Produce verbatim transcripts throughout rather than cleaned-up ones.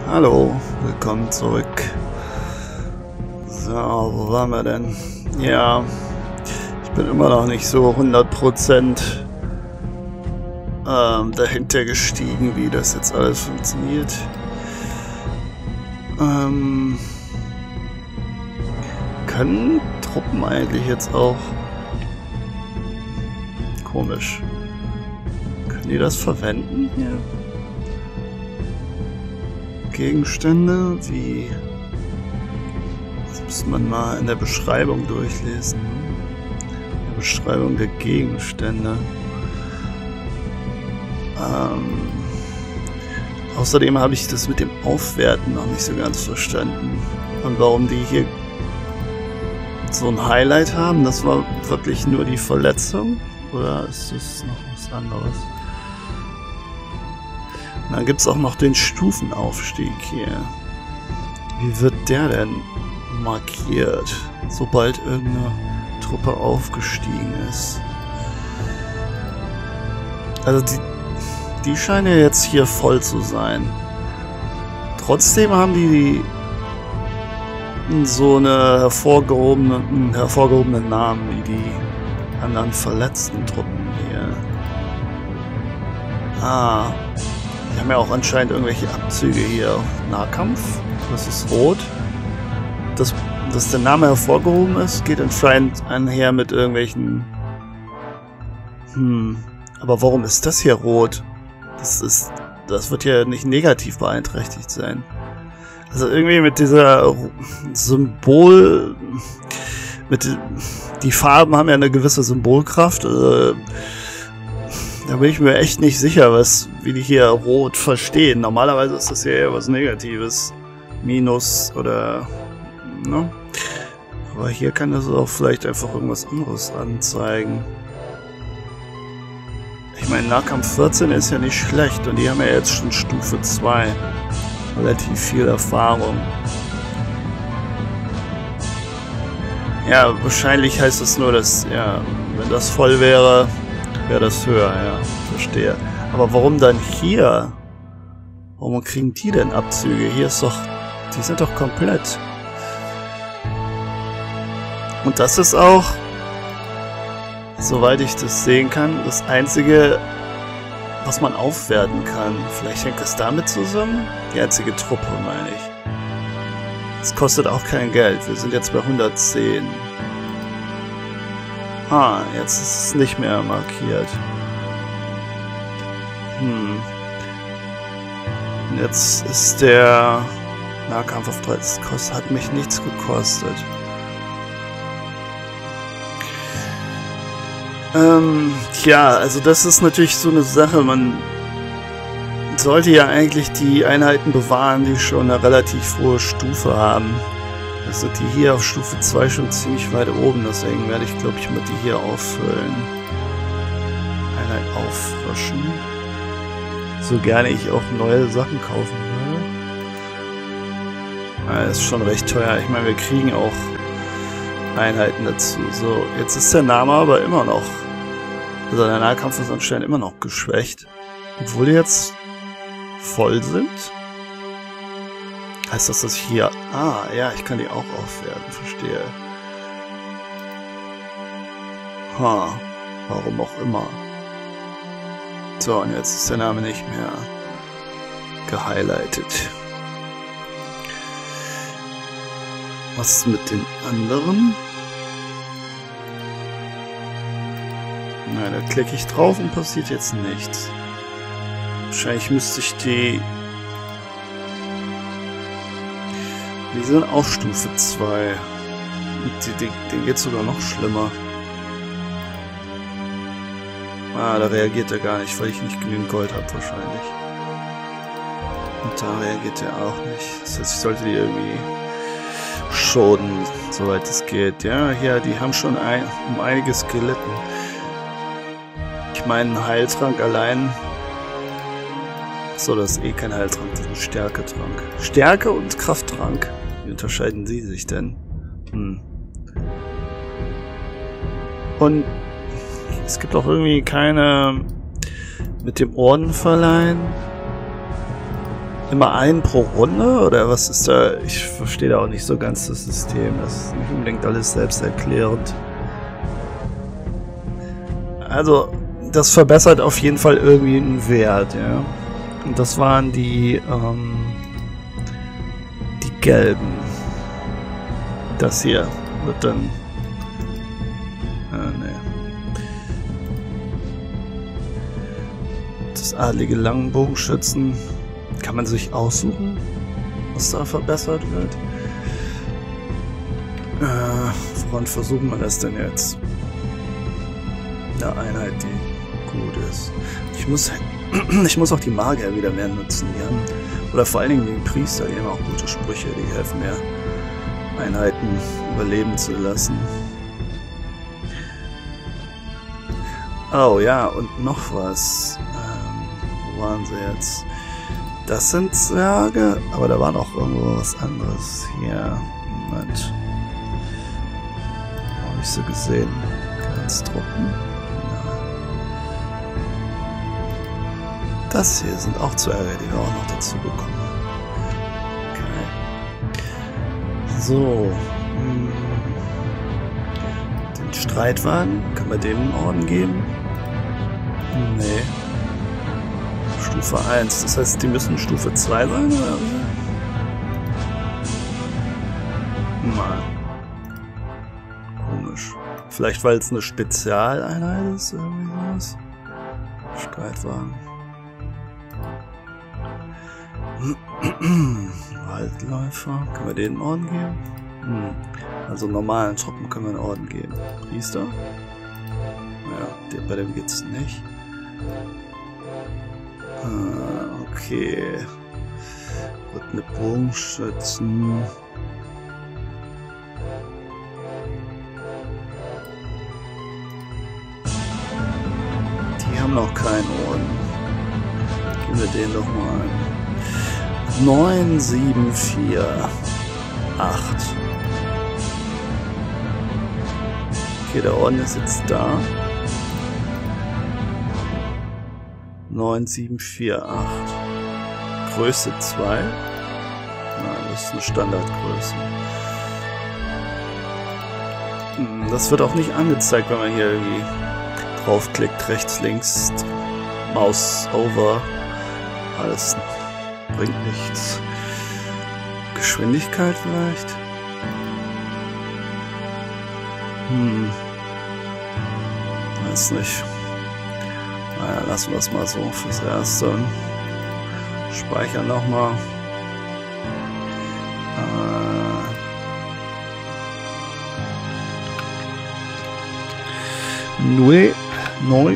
Hallo, willkommen zurück. So, wo waren wir denn? Ja, ich bin immer noch nicht so hundert Prozent ähm, dahinter gestiegen, wie das jetzt alles funktioniert. Ähm, können Truppen eigentlich jetzt auch... Komisch. Können die das verwenden hier? Gegenstände, wie... Das muss man mal in der Beschreibung durchlesen. In der Beschreibung der Gegenstände. Ähm, außerdem habe ich das mit dem Aufwerten noch nicht so ganz verstanden. Und warum die hier so ein Highlight haben, das war wirklich nur die Verletzung? Oder ist das noch was anderes? Und dann gibt es auch noch den Stufenaufstieg hier. Wie wird der denn markiert, sobald irgendeine Truppe aufgestiegen ist? Also die, die scheinen ja jetzt hier voll zu sein. Trotzdem haben die so eine hervorgehobene, einen hervorgehobenen Namen wie die anderen verletzten Truppen hier. Ah, die haben ja auch anscheinend irgendwelche Abzüge hier. Nahkampf, das ist rot. Das, dass der Name hervorgehoben ist, geht anscheinend einher mit irgendwelchen... Hm, aber warum ist das hier rot? Das ist, das wird ja nicht negativ beeinträchtigt sein. Also irgendwie mit dieser Symbol... Mit, die Farben haben ja eine gewisse Symbolkraft. Äh, da bin ich mir echt nicht sicher, was, wie die hier rot verstehen. Normalerweise ist das ja eher was Negatives. Minus oder... Ne? Aber hier kann das auch vielleicht einfach irgendwas anderes anzeigen. Ich meine, Nahkampf vierzehn ist ja nicht schlecht und die haben ja jetzt schon Stufe zwei. Relativ viel Erfahrung. Ja, wahrscheinlich heißt es nur, dass, ja, wenn das voll wäre, wäre das höher, ja, verstehe. Aber warum dann hier? Warum kriegen die denn Abzüge? Hier ist doch, die sind doch komplett. Und das ist auch, soweit ich das sehen kann, das einzige, was man aufwerten kann. Vielleicht hängt das damit zusammen? Die einzige Truppe, meine ich. Es kostet auch kein Geld. Wir sind jetzt bei hundertzehn. Ah, jetzt ist es nicht mehr markiert. Hm. Und jetzt ist der Nahkampf auf dreizehn. Das hat mich nichts gekostet. Ähm, ja, also das ist natürlich so eine Sache. Man sollte ja eigentlich die Einheiten bewahren, die schon eine relativ hohe Stufe haben. Das sind die hier auf Stufe zwei schon ziemlich weit oben, deswegen werde ich, glaube ich, mit die hier auffüllen. Einheit auffrischen. So gerne ich auch neue Sachen kaufen würde. Ja, das ist schon recht teuer. Ich meine, wir kriegen auch Einheiten dazu. So, jetzt ist der Name aber immer noch... Also der Nahkampf ist anscheinend immer noch geschwächt. Obwohl die jetzt voll sind? Heißt das, dass ich hier... Ah, ja, ich kann die auch aufwerten, verstehe. Ha, warum auch immer. So, und jetzt ist der Name nicht mehr gehighlightet. Was ist mit den anderen? Na, da klicke ich drauf und passiert jetzt nichts. Wahrscheinlich müsste ich die... Die sind auch Stufe zwei. Und denen geht es sogar noch schlimmer. Ah, da reagiert er gar nicht, weil ich nicht genügend Gold habe wahrscheinlich. Und da reagiert er auch nicht. Das heißt, ich sollte die irgendwie schonen, soweit es geht. Ja, hier, die haben schon ein, um einiges gelitten. Ich meine, ein Heiltrank allein... So, das ist eh kein Heiltrank, das ist ein Stärketrank. Stärke und Krafttrank. Wie unterscheiden sie sich denn? Hm. Und es gibt auch irgendwie keine mit dem Orden verleihen. immer einen pro Runde? Oder was ist da? Ich verstehe da auch nicht so ganz das System. Das ist nicht unbedingt alles selbsterklärend. Also, das verbessert auf jeden Fall irgendwie einen Wert, ja. Und das waren die, ähm, die gelben. Das hier wird dann... Äh, nee. Das adlige Langbogenschützen. Kann man sich aussuchen, was da verbessert wird? Äh, woran versuchen wir das denn jetzt? Eine Einheit, die gut ist. Ich muss, ich muss auch die Magier wieder mehr nutzen. Die haben, oder vor allen Dingen die Priester, die haben auch gute Sprüche, die helfen mir, Einheiten überleben zu lassen. Oh ja, und noch was. Ähm, wo waren sie jetzt? Das sind Zwerge, aber da war noch irgendwo was anderes. Hier, Moment. Habe ich so gesehen. Grenztruppen. Das hier sind auch Zwerge, die wir auch noch dazu bekommen. Okay. So. Den Streitwagen, können wir dem einen Orden geben? Nee. Stufe eins, das heißt, die müssen Stufe zwei sein, oder? Mal. Komisch. Vielleicht, weil es eine Spezialeinheit ist, irgendwie sowas. Streitwagen. Waldläufer. Können wir denen einen Orden geben? Hm. Also normalen Truppen können wir einen Orden geben. Priester? Ja, bei dem geht's nicht. Ah, okay. Wird eine Bogenschützen. Die haben noch keinen Orden. Geben wir den doch mal ein. neun, sieben, vier, acht. Okay, der Orden ist jetzt da. neun, sieben, vier, acht. Größe zwei. Na, das ist eine Standardgröße. Das wird auch nicht angezeigt, wenn man hier irgendwie draufklickt. Rechts, links, Maus over. Alles bringt nichts. Geschwindigkeit vielleicht? Hm. Weiß nicht. Naja, lassen wir es mal so fürs Erste. Speichern nochmal. Äh. Neu. Neu.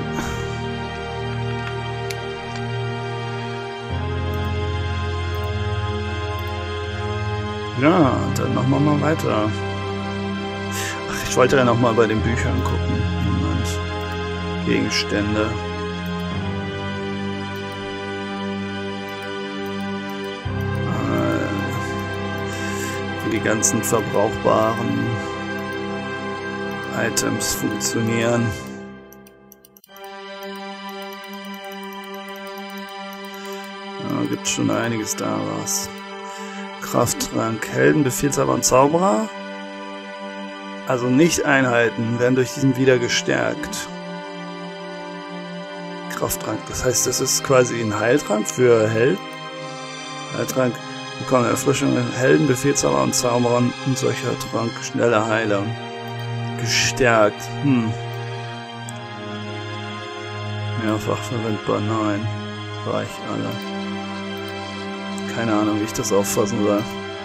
Ja, dann machen wir mal weiter. Ach, ich wollte ja noch mal bei den Büchern gucken. Moment. Gegenstände. Wie die ganzen verbrauchbaren Items funktionieren. Ja, gibt schon einiges da was. Krafttrank, Helden, Befehlshaber und Zauberer. Also nicht Einheiten, werden durch diesen wieder gestärkt. Krafttrank, das heißt, das ist quasi ein Heiltrank für Held. Heiltrank bekommen Erfrischung, Helden, Befehlshaber und Zauberern und solcher Trank, schneller Heiler. Gestärkt, hm. Mehrfach verwendbar, nein. Reich alle. Keine Ahnung, wie ich das auffassen soll.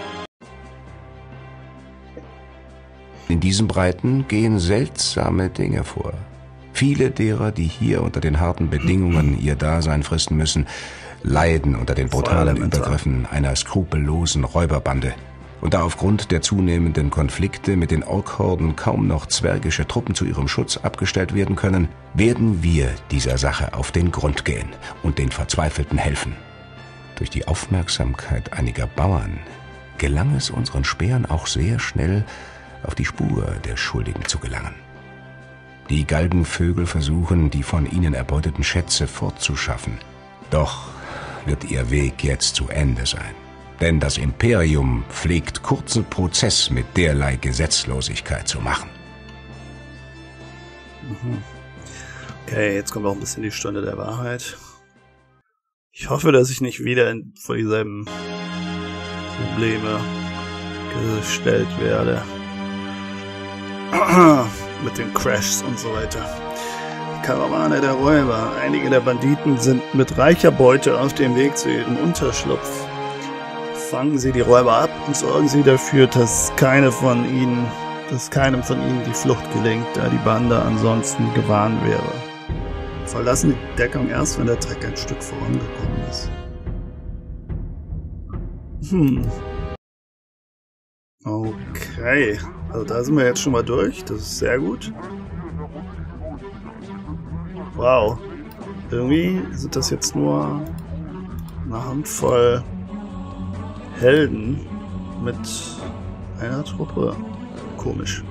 In diesen Breiten gehen seltsame Dinge vor. Viele derer, die hier unter den harten Bedingungen ihr Dasein fristen müssen, leiden unter den brutalen Übergriffen einer skrupellosen Räuberbande. Und da aufgrund der zunehmenden Konflikte mit den Orkhorden kaum noch zwergische Truppen zu ihrem Schutz abgestellt werden können, werden wir dieser Sache auf den Grund gehen und den Verzweifelten helfen. Durch die Aufmerksamkeit einiger Bauern gelang es unseren Spähern auch sehr schnell, auf die Spur der Schuldigen zu gelangen. Die Galgenvögel versuchen, die von ihnen erbeuteten Schätze fortzuschaffen. Doch wird ihr Weg jetzt zu Ende sein. Denn das Imperium pflegt kurzen Prozess mit derlei Gesetzlosigkeit zu machen. Okay, jetzt kommt auch ein bisschen die Stunde der Wahrheit. Ich hoffe, dass ich nicht wieder in, vor dieselben Probleme gestellt werde. Mit den Crashs und so weiter. Karawane der Räuber. Einige der Banditen sind mit reicher Beute auf dem Weg zu ihrem Unterschlupf. Fangen Sie die Räuber ab und sorgen Sie dafür, dass keine von ihnen, dass keinem von ihnen die Flucht gelingt, da die Bande ansonsten gewarnt wäre. Verlassen die Deckung erst, wenn der Treck ein Stück vorangekommen ist. Hm. Okay. Also da sind wir jetzt schon mal durch. Das ist sehr gut. Wow. Irgendwie sind das jetzt nur eine Handvoll Helden mit einer Truppe. Komisch.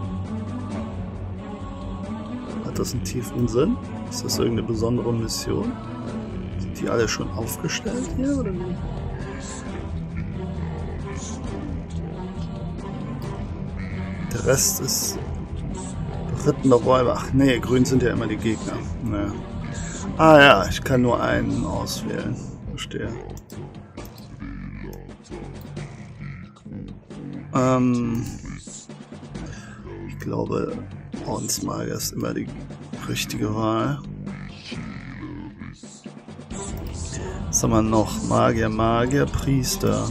Hat das einen tiefen Sinn? Ist das irgendeine besondere Mission? Sind die alle schon aufgestellt hier, oder wie? Der Rest ist berittene Räuber. Ach nee, grün sind ja immer die Gegner. Naja. Ah ja, ich kann nur einen auswählen. Verstehe. Ähm, ich glaube, Ordensmagier ist immer die richtige Wahl. Was haben wir noch? Magier, Magier, Priester.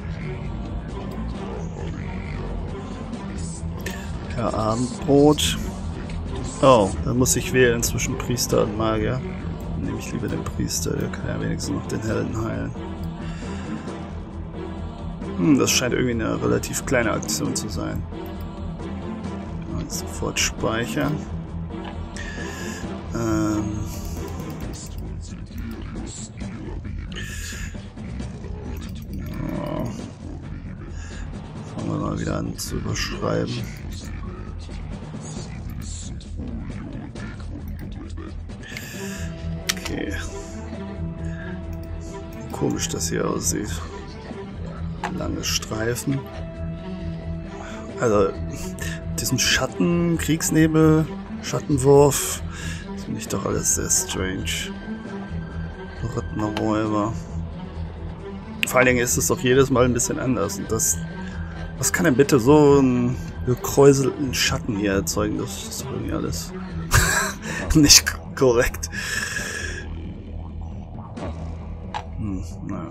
Ja, Abendbrot. Oh, da muss ich wählen zwischen Priester und Magier. Dann nehme ich lieber den Priester, der kann ja wenigstens noch den Helden heilen. Hm, das scheint irgendwie eine relativ kleine Aktion zu sein. Und sofort speichern. Ähm. Ja. Fangen wir mal wieder an zu überschreiben. Okay. Komisch, dass hier aussieht. Lange Streifen. Also, diesen Schatten, Kriegsnebel, Schattenwurf, das finde ich doch alles sehr strange. Berittene Räuber. Vor allen Dingen ist es doch jedes Mal ein bisschen anders. Und das, was kann denn bitte so einen gekräuselten Schatten hier erzeugen? Das ist doch irgendwie alles nicht korrekt. Hm, naja.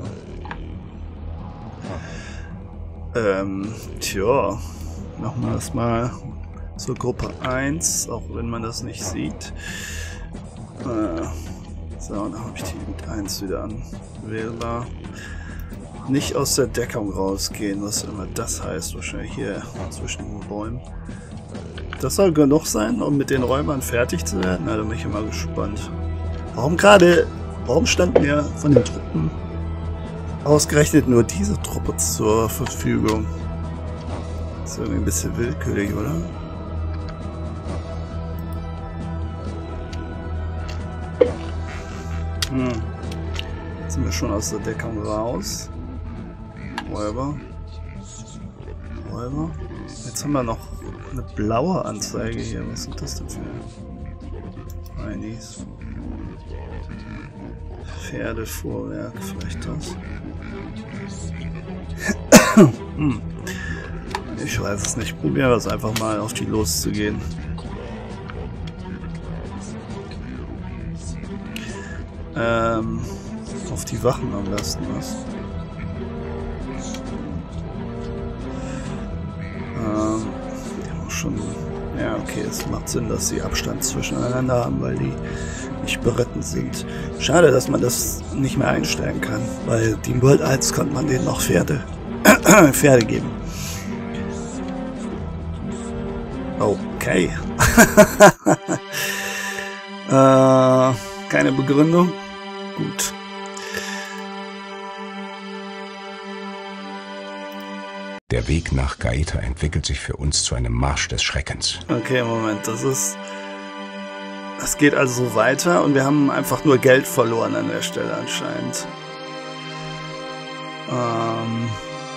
Ähm, tja, machen wir das mal zur Gruppe eins, auch wenn man das nicht sieht. Äh, so, dann habe ich die mit eins wieder anwählbar. Nicht aus der Deckung rausgehen, was immer das heißt, wahrscheinlich hier zwischen den Bäumen. Das soll genug sein, um mit den Räumern fertig zu werden? Na, da bin ich immer gespannt. Warum gerade, warum stand mir von den Truppen ausgerechnet nur diese Truppe zur Verfügung? Das ist irgendwie ein bisschen willkürlich, oder? Hm. Jetzt sind wir schon aus der Deckung raus. Räuber. Räuber. Jetzt haben wir noch eine blaue Anzeige hier. Was sind das denn für Heinis? Pferdefuhrwerk, vielleicht das? hm. Ich weiß es nicht. Probieren wir es einfach mal, auf die loszugehen. Ähm, auf die Wachen am besten, was? Ähm, die haben schon... Ja, okay, es macht Sinn, dass sie Abstand zwischeneinander haben, weil die nicht beritten sind. Schade, dass man das nicht mehr einstellen kann, weil Team World eins konnte man denen noch Pferde, Pferde geben. Okay. äh, keine Begründung? Gut. Der Weg nach Gaeta entwickelt sich für uns zu einem Marsch des Schreckens. Okay, Moment, das ist... Das geht also so weiter und wir haben einfach nur Geld verloren an der Stelle anscheinend. Ähm...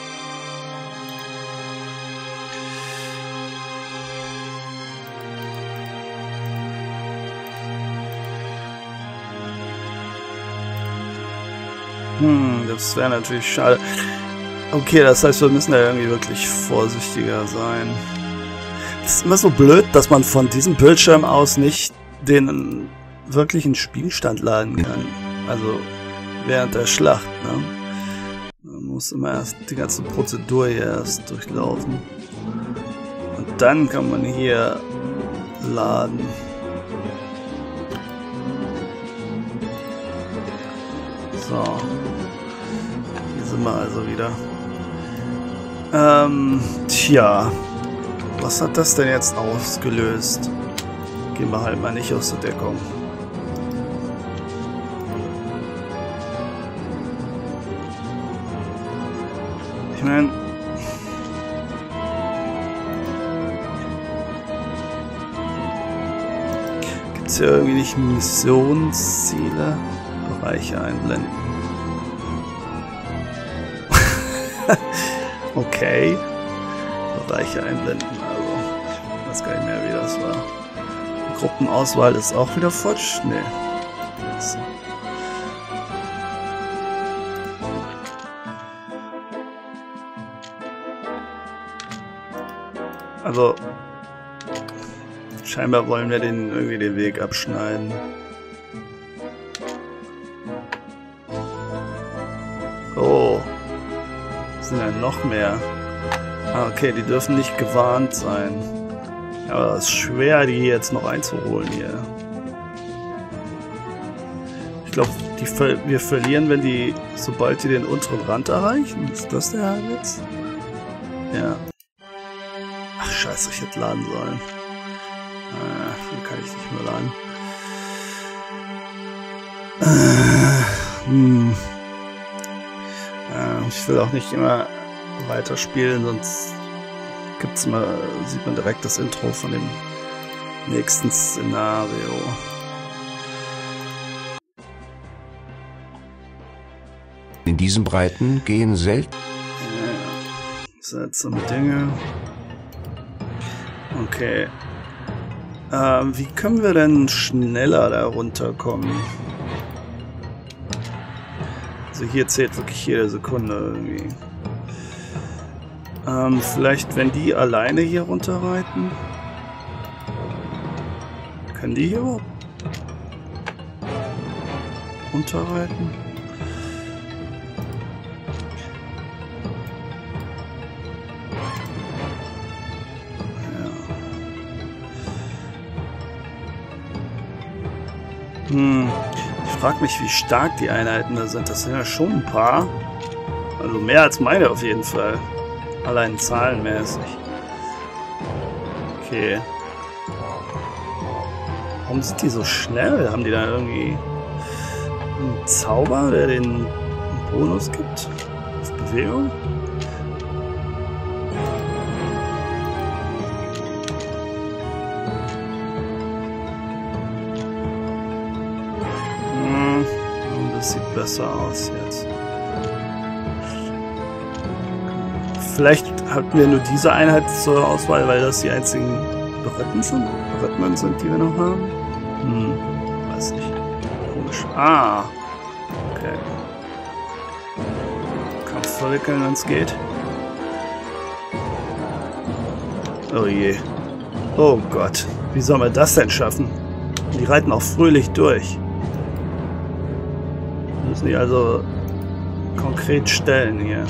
Hm, das wäre natürlich schade. Okay, das heißt, wir müssen ja irgendwie wirklich vorsichtiger sein. Es ist immer so blöd, dass man von diesem Bildschirm aus nicht den wirklichen Spielstand laden kann. Also während der Schlacht, ne? Man muss immer erst die ganze Prozedur hier erst durchlaufen. Und dann kann man hier laden. So. Hier sind wir also wieder. Ähm, tja. Was hat das denn jetzt ausgelöst? Gehen wir halt mal nicht aus der Deckung. Ich meine... Gibt es hier irgendwie nicht Missionsziele? Bereiche einblenden. Okay. Bereiche einblenden, also ich weiß gar nicht mehr, wie das war. Gruppenauswahl ist auch wieder futsch? Nee. So. Also scheinbar wollen wir den irgendwie den Weg abschneiden. Oh. Sind ja noch mehr. Ah, okay, die dürfen nicht gewarnt sein. Aber es ist schwer, die jetzt noch einzuholen hier. Ich glaube, ver wir verlieren, wenn die, sobald die den unteren Rand erreichen. Ist das der Witz? Ja. Ach scheiße, ich hätte laden sollen. Ah, dann kann ich nicht mehr laden. Äh, hm. äh, ich will auch nicht immer weiterspielen, sonst gibt's mal, sieht man direkt das Intro von dem nächsten Szenario. In diesen Breiten gehen selten... Ja, ja. Seltsame Dinge. Okay. Ähm, wie können wir denn schneller da runterkommen? Also hier zählt wirklich jede Sekunde irgendwie. Ähm, vielleicht, wenn die alleine hier runterreiten? Können die hier überhaupt runterreiten? Ja. Hm. Ich frage mich, wie stark die Einheiten da sind. Das sind ja schon ein paar. Also mehr als meine auf jeden Fall. Allein zahlenmäßig. Okay. Warum sind die so schnell? Haben die da irgendwie einen Zauber, der den einen Bonus gibt? Auf Bewegung? Hm, das sieht besser aus jetzt. Vielleicht hatten wir nur diese Einheit zur Auswahl, weil das die einzigen Beretten sind, Berettungen sind, die wir noch haben. Hm, weiß nicht. Komisch. Ah, okay. Kampf verwickeln, wenn es geht. Oh je. Oh Gott. Wie soll man das denn schaffen? Die reiten auch fröhlich durch. Müssen die also konkret stellen hier.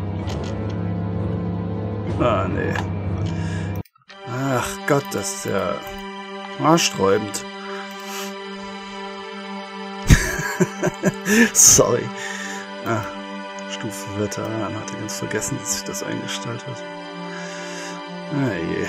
Ah, nee. Ach Gott, das ist ja haarsträubend. Sorry. Ah, Stufe Veteran. Hatte ganz vergessen, dass sich das eingestellt hat. Ah je.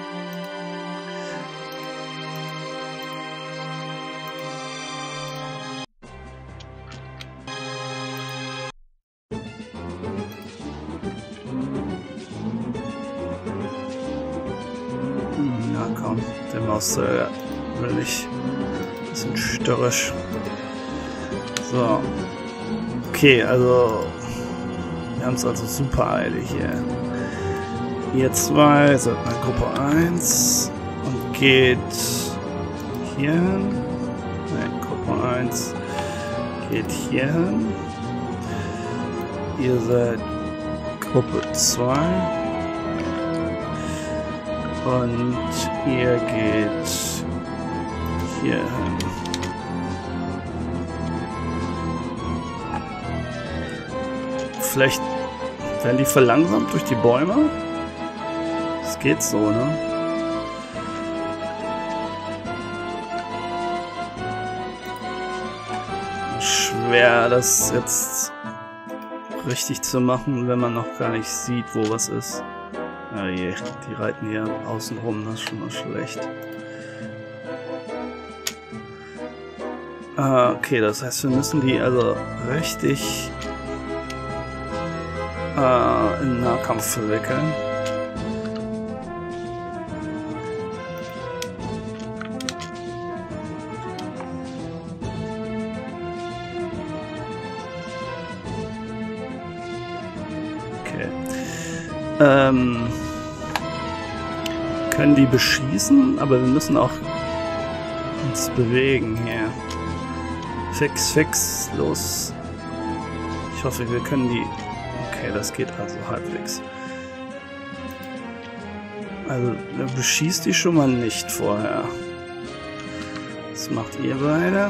Der Maus äh, will nicht. Ein bisschen störrisch. So. Okay, also Wir haben es also super eilig hier. Ihr zwei seid in Gruppe eins und geht hier hin. Nein, Gruppe eins geht hier hin. Ihr seid Gruppe zwei. Und ihr geht hier hin. Vielleicht werden die verlangsamt durch die Bäume? Das geht so, ne? Schwer, das jetzt richtig zu machen, wenn man noch gar nicht sieht, wo was ist. Oh je, die reiten hier außen rum, das ist schon mal schlecht. Ah, okay, das heißt, wir müssen die also richtig äh, in Nahkampf verwickeln. Okay. Ähm, können die beschießen, aber wir müssen auch uns bewegen hier. Fix, fix, los. Ich hoffe, wir können die... Okay, das geht also halbwegs. Also, er beschießt die schon mal nicht vorher. Was macht ihr beide?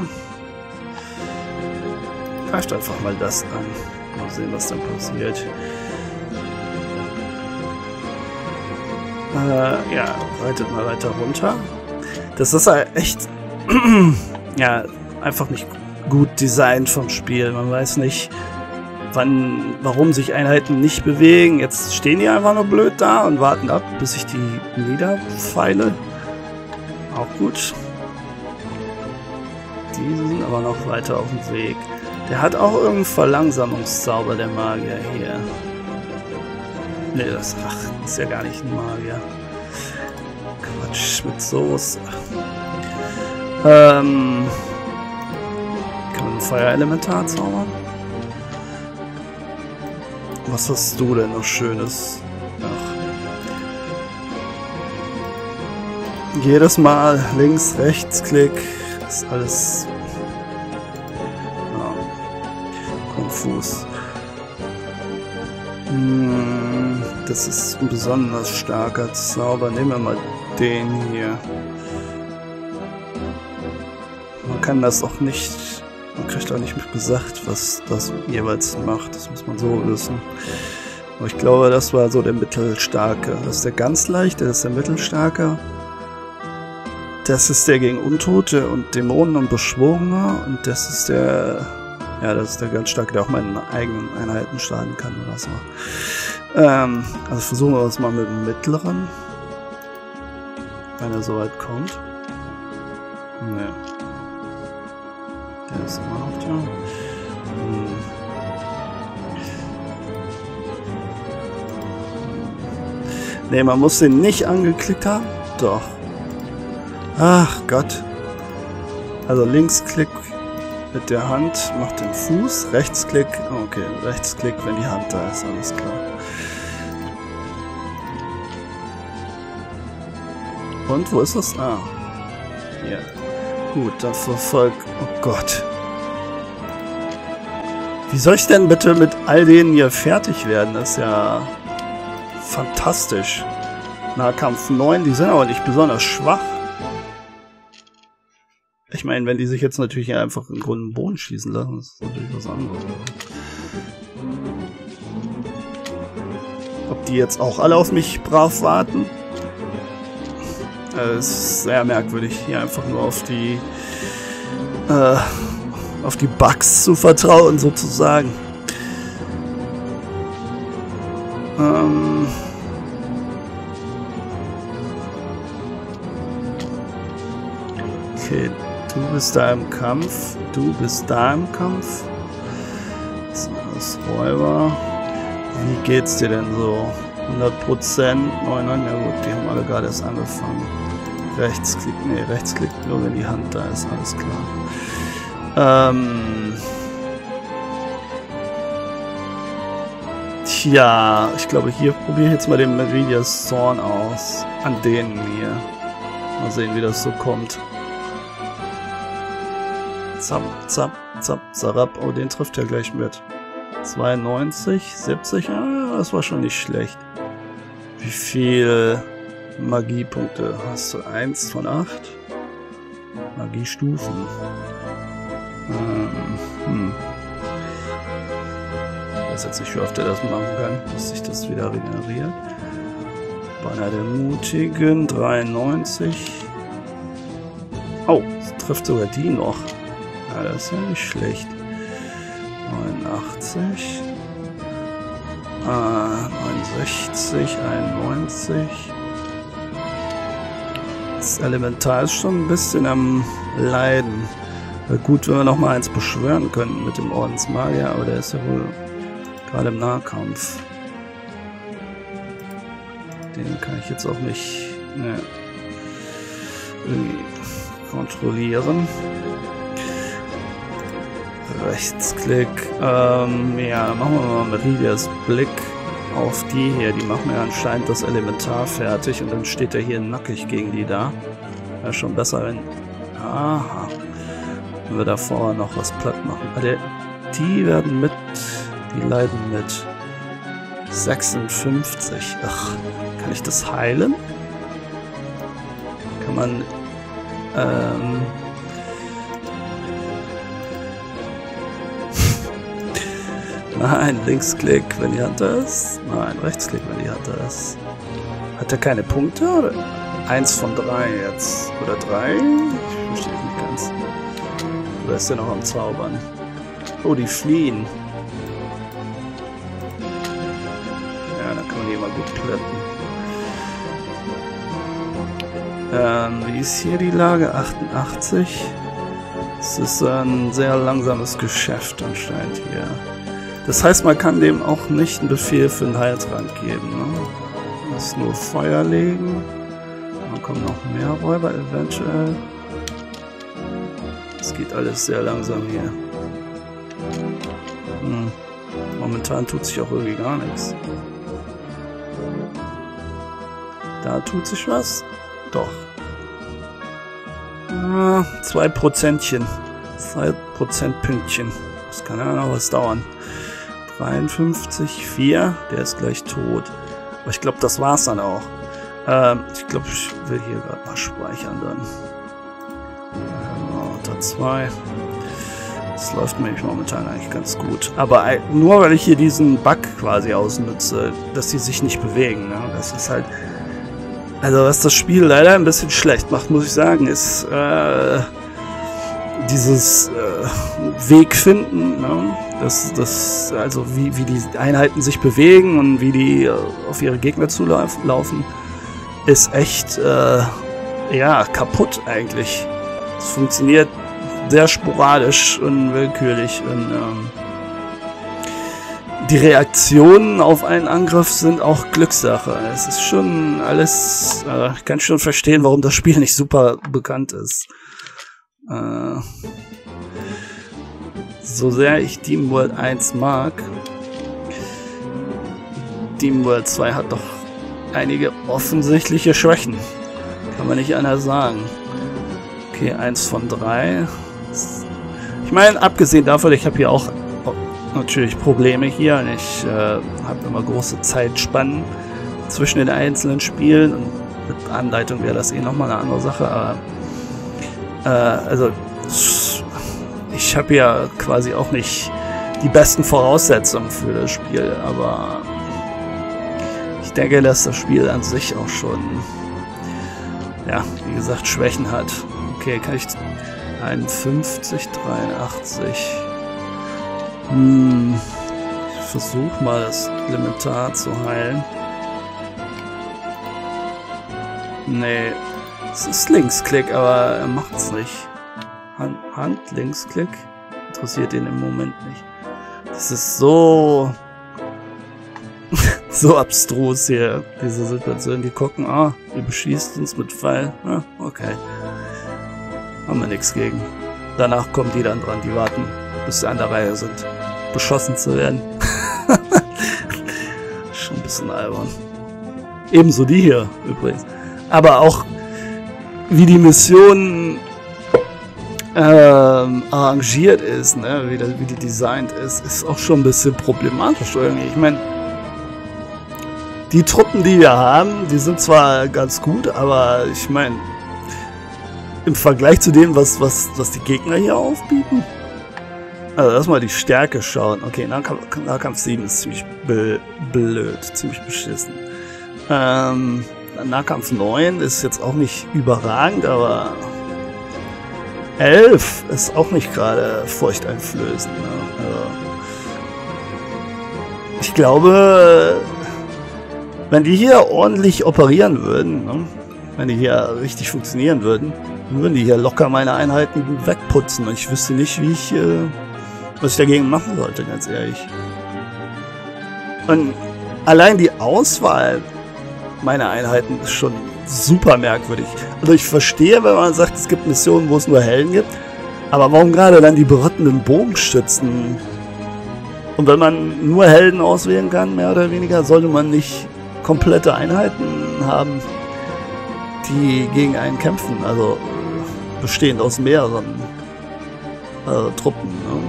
Greift einfach mal das an. Mal sehen, was dann passiert. Äh, ja, reitet mal weiter runter. Das ist halt echt... ja, einfach nicht gut designt vom Spiel. Man weiß nicht, wann, warum sich Einheiten nicht bewegen. Jetzt stehen die einfach nur blöd da und warten ab, bis ich die niederpfeile. Auch gut. Die sind aber noch weiter auf dem Weg. Der hat auch irgendeinen Verlangsamungszauber, der Magier hier. Ne, das, ach, ist ja gar nicht ein Magier. Quatsch, mit Soße. Ähm... Kann man ein Feuerelementar zaubern? Was hast du denn noch Schönes? Ach. Jedes Mal links, rechts, Klick. Ist alles... Ja. Konfus. Hm, das ist ein besonders starker Zauber. Nehmen wir mal den hier. Man kann das auch nicht... Man kriegt auch nicht mit gesagt, was das jeweils macht. Das muss man so wissen. Aber ich glaube, das war so der Mittelstarke. Das ist der ganz leichte, das ist der Mittelstarke. Das ist der gegen Untote und Dämonen und Beschworene. Und das ist der... Ja, das ist der ganz starke, der auch meinen eigenen Einheiten schaden kann oder so. Ähm, also versuchen wir das mal mit dem Mittleren. Wenn er so weit kommt. Ne. Der ist immer noch da. Hm. Ne, man muss den nicht angeklickt haben. Doch. Ach Gott. Also Linksklick mit der Hand macht den Fuß. Rechtsklick. Okay, Rechtsklick, wenn die Hand da ist. Alles klar. Und wo ist das? Ah. Hier. Gut, dann verfolgt... Oh Gott. Wie soll ich denn bitte mit all denen hier fertig werden? Das ist ja fantastisch. Nahkampf neun, die sind aber nicht besonders schwach. Ich meine, wenn die sich jetzt natürlich einfach in Grund und Boden schießen lassen, das ist natürlich was anderes. Ob die jetzt auch alle auf mich brav warten? Es ist sehr merkwürdig, hier einfach nur auf die äh, auf die Bugs zu vertrauen, sozusagen. Ähm okay, du bist da im Kampf, du bist da im Kampf. Das ist alles Räuber. Wie geht's dir denn so? hundert Prozent, neunundneunzig, ja gut, die haben alle gerade erst angefangen. Rechtsklick, nee, Rechtsklick nur wenn die Hand da ist, alles klar. Ähm Tja, ich glaube, hier probiere ich jetzt mal den Meridius Zorn aus. An denen hier. Mal sehen, wie das so kommt. Zap, zap, zap, zarab. Oh, den trifft er gleich mit. zweiundneunzig, siebzig. Ah, das war schon nicht schlecht. Wie viel Magiepunkte hast du? eins von acht. Magiestufen. Ähm, hm. Ich weiß jetzt nicht, wie oft er das machen kann, bis sich das wieder regeneriert. Banner der Mutigen, dreiundneunzig. Oh, das trifft sogar die noch. Ja, das ist ja nicht schlecht. neunundachtzig. Ah, neunundsechzig, einundneunzig. Das Elementar ist schon ein bisschen am Leiden. Wäre gut, wenn wir noch mal eins beschwören könnten mit dem Ordensmagier, aber der ist ja wohl gerade im Nahkampf. Den kann ich jetzt auch nicht ne, irgendwie kontrollieren. Rechtsklick. Ähm, ja, machen wir mal Meridius Blick auf die hier. Die machen ja anscheinend das Elementar fertig und dann steht er hier nackig gegen die da. Wäre schon besser, wenn... Aha. Wenn wir davor noch was platt machen. Also, die werden mit... Die leiden mit... sechsundfünfzig. Ach, kann ich das heilen? Kann man... Ähm... Nein, Linksklick, wenn die Hand da ist. Nein, Rechtsklick, wenn die Hand da ist. Hat er keine Punkte? Oder? Eins von drei jetzt. Oder drei? Ich verstehe nicht ganz. Oder ist der noch am Zaubern? Oh, die fliehen. Ja, dann kann man die mal gut plätten. Ähm, wie ist hier die Lage? achtundachtzig. Es ist ein sehr langsames Geschäft anscheinend hier. Das heißt, man kann dem auch nicht einen Befehl für einen Heiltrank geben. Ne? Man muss nur Feuer legen. Dann kommen noch mehr Räuber eventuell. Es geht alles sehr langsam hier. Hm. Momentan tut sich auch irgendwie gar nichts. Da tut sich was? Doch. Ah, zwei Prozentchen. Zwei Prozentpünktchen. Das kann ja noch was dauern. dreiundfünfzig, vier, der ist gleich tot. Aber ich glaube, das war's dann auch. Ähm, ich glaube, ich will hier gerade mal speichern dann. Ähm, unter zwei. Das läuft nämlich momentan eigentlich ganz gut. Aber nur weil ich hier diesen Bug quasi ausnutze, dass die sich nicht bewegen. Ne? Das ist halt... Also was das Spiel leider ein bisschen schlecht macht, muss ich sagen, ist äh, dieses äh, Weg finden, ne? Das, das, also wie, wie die Einheiten sich bewegen und wie die äh, auf ihre Gegner zulaufen, ist echt äh, ja, kaputt eigentlich. Es funktioniert sehr sporadisch und willkürlich und ähm, die Reaktionen auf einen Angriff sind auch Glückssache. Es ist schon alles, äh, ich kann schon verstehen, warum das Spiel nicht super bekannt ist. Äh, so sehr ich DreamWorld eins mag, DreamWorld zwei hat doch einige offensichtliche Schwächen. Kann man nicht anders sagen. Okay, eins von drei. Ich meine, abgesehen davon, ich habe hier auch natürlich Probleme hier und ich äh, habe immer große Zeitspannen zwischen den einzelnen Spielen und mit Anleitung wäre das eh nochmal eine andere Sache, aber äh, also ich habe ja quasi auch nicht die besten Voraussetzungen für das Spiel, aber ich denke, dass das Spiel an sich auch schon, ja, wie gesagt, Schwächen hat. Okay, kann ich einundfünfzig, dreiundachtzig. Hm, ich versuche mal das Elementar zu heilen. Nee, es ist Linksklick, aber er macht's nicht. Hand, Hand, Linksklick interessiert ihn im Moment nicht. Das ist so so abstrus hier, diese Situation. Die gucken, ah, ihr beschießt uns mit Pfeil. Ah, okay. Haben wir nichts gegen. Danach kommen die dann dran, die warten, bis sie an der Reihe sind, beschossen zu werden. bisschen albern. Ebenso die hier übrigens. Aber auch wie die Mission ähm, arrangiert ist, ne? wie, das, wie die designt ist, ist auch schon ein bisschen problematisch irgendwie. Ich meine, die Truppen, die wir haben, die sind zwar ganz gut, aber ich meine, im Vergleich zu dem, was, was, was die Gegner hier aufbieten, also lass mal die Stärke schauen. Okay, Nahkampf, Nahkampf sieben ist ziemlich blöd, ziemlich beschissen. Ähm, Nahkampf neun ist jetzt auch nicht überragend, aber elf ist auch nicht gerade furchteinflößend. Ne? Also ich glaube, wenn die hier ordentlich operieren würden, ne? wenn die hier richtig funktionieren würden, dann würden die hier locker meine Einheiten wegputzen. Und ich wüsste nicht, wie ich, äh, was ich dagegen machen sollte, ganz ehrlich. Und allein die Auswahl meiner Einheiten ist schon super merkwürdig. Also ich verstehe, wenn man sagt, es gibt Missionen, wo es nur Helden gibt, aber warum gerade dann die berottenden Bogenschützen? Und wenn man nur Helden auswählen kann, mehr oder weniger, sollte man nicht komplette Einheiten haben, die gegen einen kämpfen, also bestehend aus mehreren äh, Truppen, ne?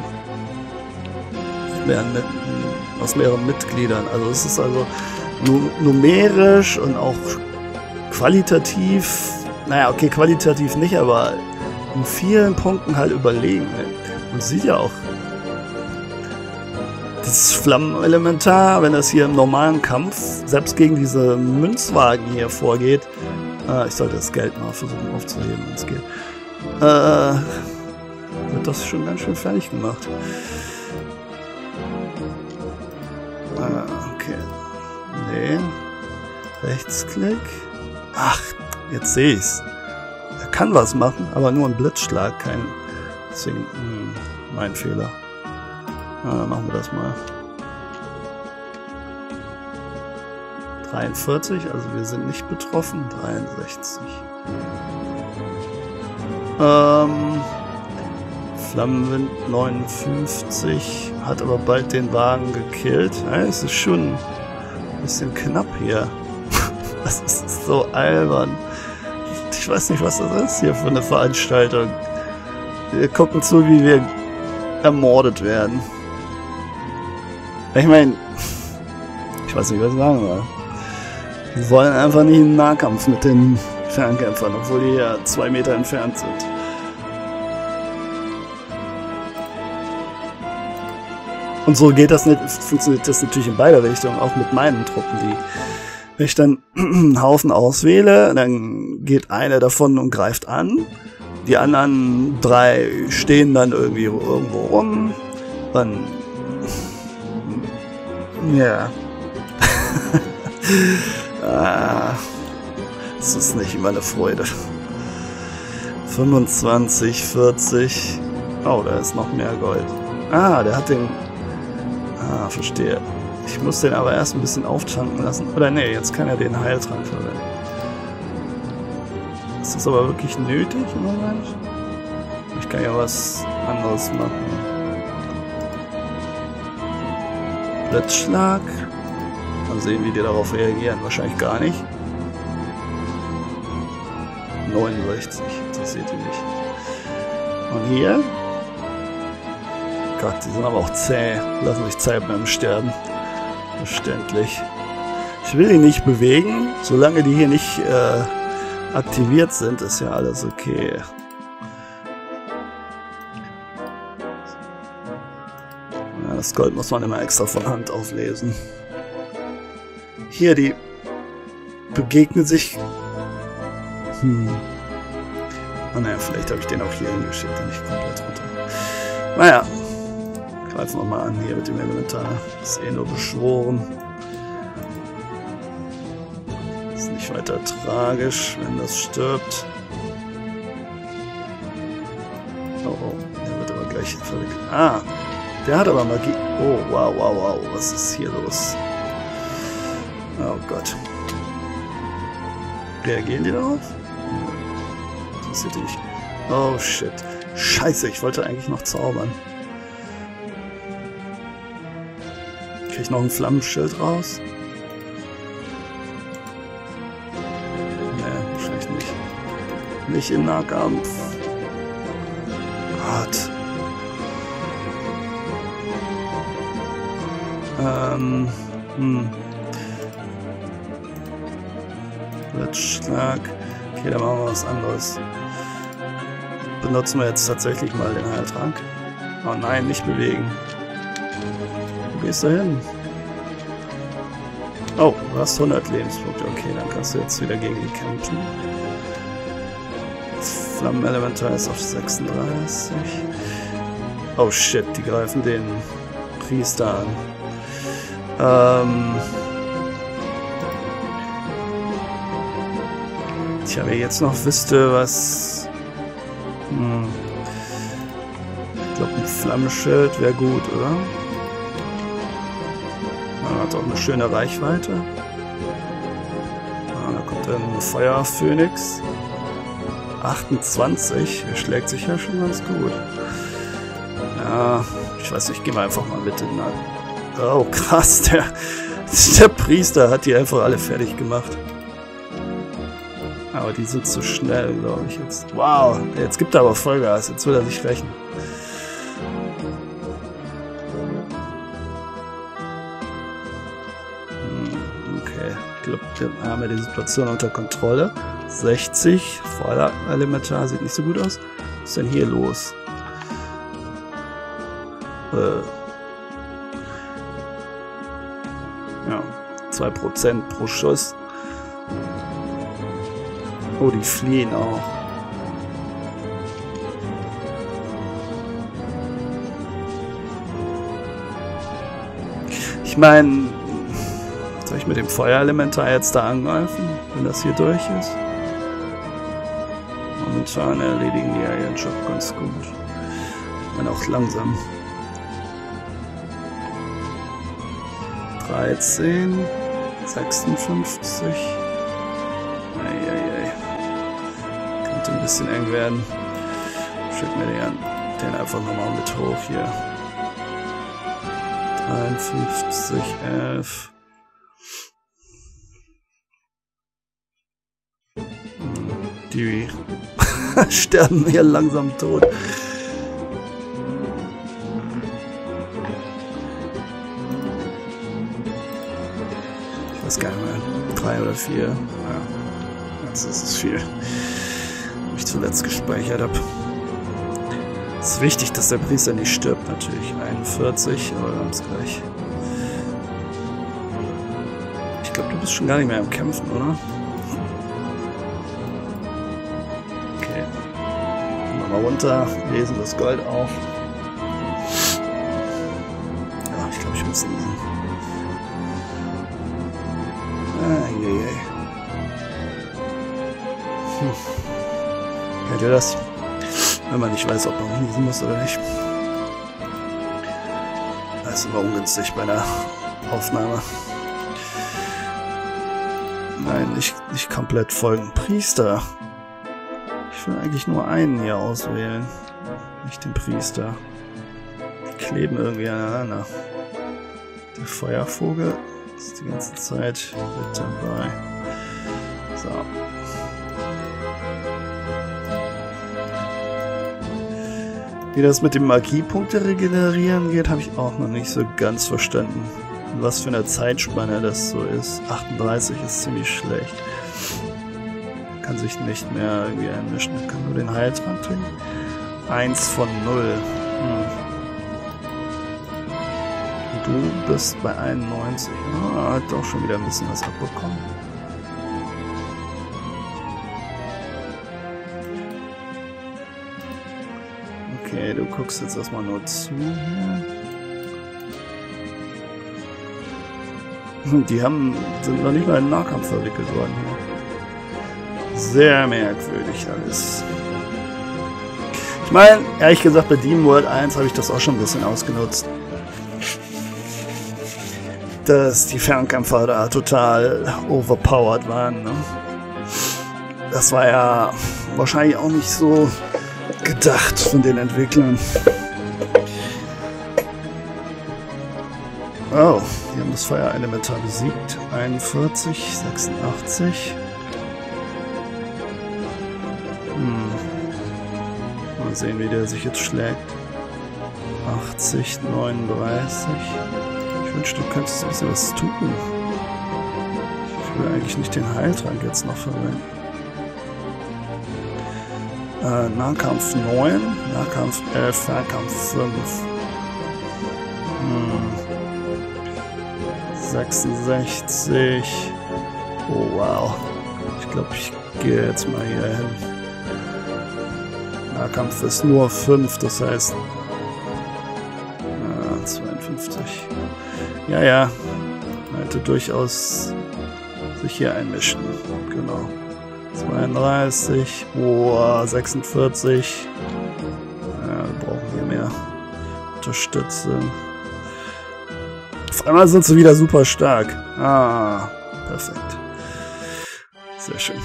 Mehr, mit, aus mehreren Mitgliedern. Also es ist also numerisch und auch qualitativ, naja, okay, qualitativ nicht, aber in vielen Punkten halt überlegen. Man sieht ja auch, das Flammenelementar, wenn das hier im normalen Kampf, selbst gegen diese Münzwagen hier vorgeht, äh, ich sollte das Geld mal versuchen aufzuheben, wenn es geht, äh, wird das schon ganz schön fertig gemacht. Äh, okay. Nee. Rechtsklick. Ach, jetzt sehe ich's. Er kann was machen, aber nur ein Blitzschlag, kein. Deswegen, mh, mein Fehler. Ah, machen wir das mal. dreiundvierzig, also wir sind nicht betroffen. dreiundsechzig. Ähm, Flammenwind neunundfünfzig, hat aber bald den Wagen gekillt. Ja, es ist schon ein bisschen knapp hier. Das ist so albern. Ich weiß nicht, was das ist hier für eine Veranstaltung. Wir gucken zu, wie wir ermordet werden. Ich meine, ich weiß nicht, was ich sagen soll. Wir wollen einfach nicht einen Nahkampf mit den Fernkämpfern, obwohl die ja zwei Meter entfernt sind. Und so geht das nicht, funktioniert das natürlich in beide Richtungen, auch mit meinen Truppen, die, wenn ich dann einen Haufen auswähle, dann geht eine davon und greift an, die anderen drei stehen dann irgendwie irgendwo rum, und ja. Ah, das ist nicht immer eine Freude. fünfundzwanzig, vierzig. Oh, da ist noch mehr Gold. Ah, der hat den... Ah, verstehe. Ich muss den aber erst ein bisschen auftanken lassen. Oder nee, jetzt kann er den Heiltrank verwenden. Ist das aber wirklich nötig im Moment? Ich kann ja was anderes machen. Blitzschlag. Mal sehen, wie die darauf reagieren. Wahrscheinlich gar nicht. neunundsechzig. Interessiert die nicht. Und hier? Gott, die sind aber auch zäh. Lassen sich Zeit beim Sterben. Verständlich. Ich will die nicht bewegen. Solange die hier nicht äh, aktiviert sind, ist ja alles okay. Ja, das Gold muss man immer extra von Hand auflesen. Hier, die begegnen sich... Hm. Oh naja, vielleicht habe ich den auch hier hingeschickt, den nicht komplett runter. Naja. Greifen wir mal an hier mit dem Elementar. Ist eh nur beschworen. Ist nicht weiter tragisch, wenn das stirbt. Oh, oh. Der wird aber gleich verrückt. Ah, der hat aber Magie. Oh, wow, wow, wow. Was ist hier los? Oh Gott. Reagieren die darauf? Interessiert die nicht. Oh shit. Scheiße, ich wollte eigentlich noch zaubern. Krieg ich noch ein Flammenschild raus? Nicht in Nahkampf. Gott. Ähm, hm. Blitzschlag. Okay, dann machen wir was anderes. Benutzen wir jetzt tatsächlich mal den Heiltrank. Oh nein, nicht bewegen. Wo gehst du hin? Oh, du hast hundert Lebenspunkte. Okay, dann kannst du jetzt wieder gegen die kämpfen. Das Flammenelementar ist auf sechsunddreißig. Oh shit, die greifen den Priester an. Ähm... Tja, wer jetzt noch wüsste, was... Hm. Ich glaube, ein Flammenschild wäre gut, oder? Man hat auch eine schöne Reichweite. Ah, da kommt dann ein Feuerphönix. achtundzwanzig. Er schlägt sich ja schon ganz gut. Ja, ich weiß nicht, ich gehe mal einfach mal mit in den... Oh, krass, der, der Priester hat die einfach alle fertig gemacht. Aber die sind zu schnell, glaube ich jetzt. Wow, jetzt gibt er aber Vollgas. Jetzt will er sich rächen. Hm, okay, ich glaube, wir haben ja die Situation unter Kontrolle. sechzig, Feuerelementar sieht nicht so gut aus. Was ist denn hier los? Äh... Ja, zwei Prozent pro Schuss. Oh, die fliehen auch. Ich meine, soll ich mit dem Feuerelementar jetzt da angreifen, wenn das hier durch ist? Momentan erledigen die ja ihren Job ganz gut. Wenn auch langsam. dreizehn, sechsundfünfzig. Eieiei. Könnte ein bisschen eng werden. Schick mir den, den einfach nochmal mit hoch hier. dreiundfünfzig, elf. Die sterben hier langsam tot. Ich weiß gar nicht mehr. Drei oder vier. Ja. Jetzt ist es viel. Wie ich zuletzt gespeichert habe. Es ist wichtig, dass der Priester nicht stirbt, natürlich. einundvierzig, aber wir haben es gleich. Ich glaube, du bist schon gar nicht mehr am Kämpfen, oder? Okay. Mal runter, lesen das Gold auf. Ja, ich glaube, ich muss lesen. Eieiei. Hm. Kennt ihr das? Wenn man nicht weiß, ob man niesen muss oder nicht. Das ist immer ungünstig bei einer Aufnahme. Nein, nicht, nicht komplett folgen. Priester. Ich will eigentlich nur einen hier auswählen. Nicht den Priester. Die kleben irgendwie aneinander. Der Feuervogel ist die ganze Zeit mit dabei. So. Wie das mit dem Magiepunkte regenerieren geht, habe ich auch noch nicht so ganz verstanden. Was für eine Zeitspanne das so ist. achtunddreißig ist ziemlich schlecht. Kann sich nicht mehr irgendwie einmischen. Kann nur den Heiltrank trinken. eins von null. Hm. Du bist bei einundneunzig. Ah, hat doch schon wieder ein bisschen was abbekommen. Okay, du guckst jetzt erstmal nur zu. Die haben, sind noch nicht mal in den Nahkampf verwickelt worden hier. Sehr merkwürdig alles. Ich meine, ehrlich gesagt, bei Demon World eins habe ich das auch schon ein bisschen ausgenutzt. Dass die Fernkämpfer da total overpowered waren. Ne? Das war ja wahrscheinlich auch nicht so gedacht von den Entwicklern. Oh, die haben das Feuerelementar besiegt. einundvierzig, sechsundachtzig. Hm. Mal sehen, wie der sich jetzt schlägt. achtzig, neununddreißig. Ich wünschte, du könntest ein bisschen was tun. Ich will eigentlich nicht den Heiltrank jetzt noch verwenden. Äh, Nahkampf neun, Nahkampf elf, Fernkampf fünf. Hm. sechsundsechzig. Oh wow. Ich glaube, ich gehe jetzt mal hier hin. Nahkampf ist nur fünf, das heißt äh, zweiundfünfzig. Ja, ja. Man hätte durchaus sich hier einmischen. Genau. zweiunddreißig. Oh, sechsundvierzig. Ja, wir brauchen hier mehr Unterstützung. Auf einmal sind sie wieder super stark. Ah, perfekt. Sehr schön.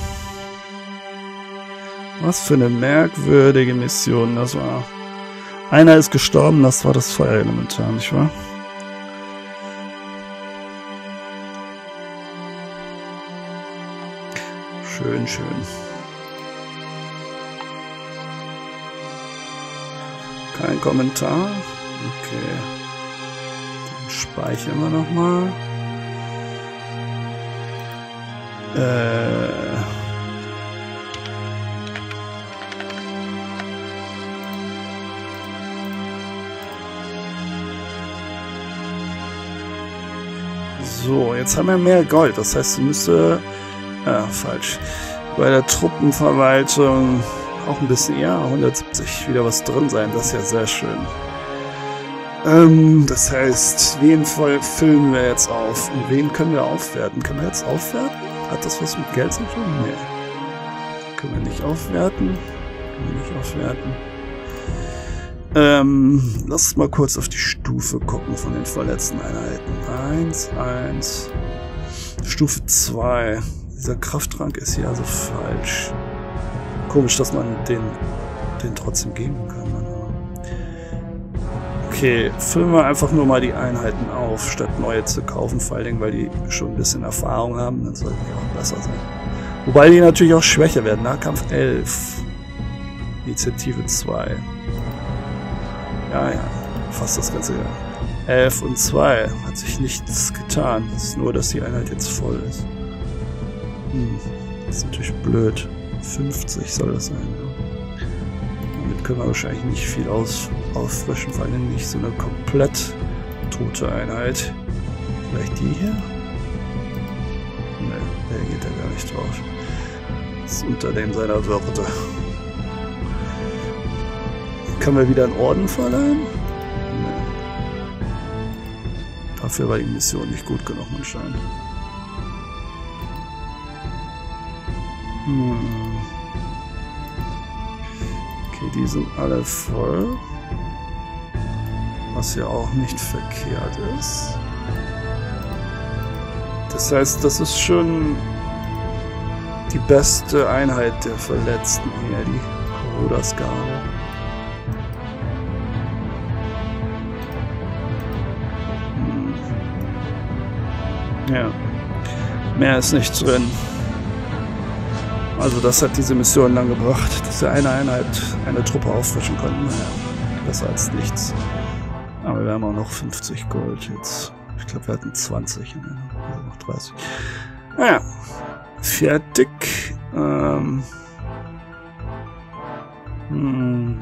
Was für eine merkwürdige Mission das war. Einer ist gestorben, das war das Feuerelementar, nicht wahr? Schön, schön. Kein Kommentar. Okay. Dann speichern wir nochmal. Äh. So, jetzt haben wir mehr Gold. Das heißt, müsste... Ah, falsch. Bei der Truppenverwaltung auch ein bisschen, ja, hundertsiebzig wieder was drin sein. Das ist ja sehr schön. Ähm, das heißt, wen voll füllen wir jetzt auf? Und wen können wir aufwerten? Können wir jetzt aufwerten? Hat das was mit Geld zu tun? Nee. Können wir nicht aufwerten. Können wir nicht aufwerten. Ähm, lass uns mal kurz auf die Stufe gucken von den verletzten Einheiten. Eins, eins. Stufe zwei. Dieser Krafttrank ist hier also falsch. Komisch, dass man den, den trotzdem geben kann. Okay, füllen wir einfach nur mal die Einheiten auf, statt neue zu kaufen. Vor allen Dingen, weil die schon ein bisschen Erfahrung haben. Dann sollten die auch besser sein. Wobei die natürlich auch schwächer werden. Nahkampf elf. Initiative zwei. Ja, ja. Fast das ganze Jahr. elf und zwei. Hat sich nichts getan. Es ist nur, dass die Einheit jetzt voll ist. Hm, das ist natürlich blöd. fünfzig soll das sein. Ja. Damit können wir wahrscheinlich nicht viel aus, auffrischen, vor allem nicht so eine komplett tote Einheit. Vielleicht die hier? Ne, der geht ja gar nicht drauf. Das ist unter dem seiner Würde. Können wir wieder einen Orden verleihen? Ne. Dafür war die Mission nicht gut genug anscheinend. Hm. Okay, die sind alle voll. Was ja auch nicht verkehrt ist. Das heißt, das ist schon die beste Einheit der Verletzten hier, die Korodas-Garde. Hm. Ja. Mehr ist nicht drin. Also das hat diese Mission lang gebracht, dass wir eine Einheit, eine Truppe auffrischen konnten. Naja, besser als nichts. Aber wir haben auch noch fünfzig Gold jetzt. Ich glaube, wir hatten zwanzig. Also noch dreißig. Naja, fertig. Ähm. Hm.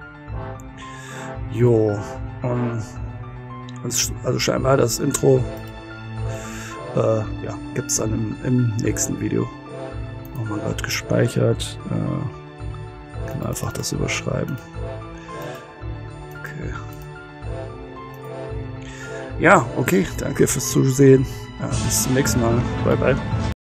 Jo. Um, also scheinbar das Intro äh, ja, gibt es dann im, im nächsten Video. Nochmal gerade gespeichert. Äh, kann einfach das überschreiben. Okay. Ja, okay. Danke fürs Zusehen. Ja, bis zum nächsten Mal. Bye, bye.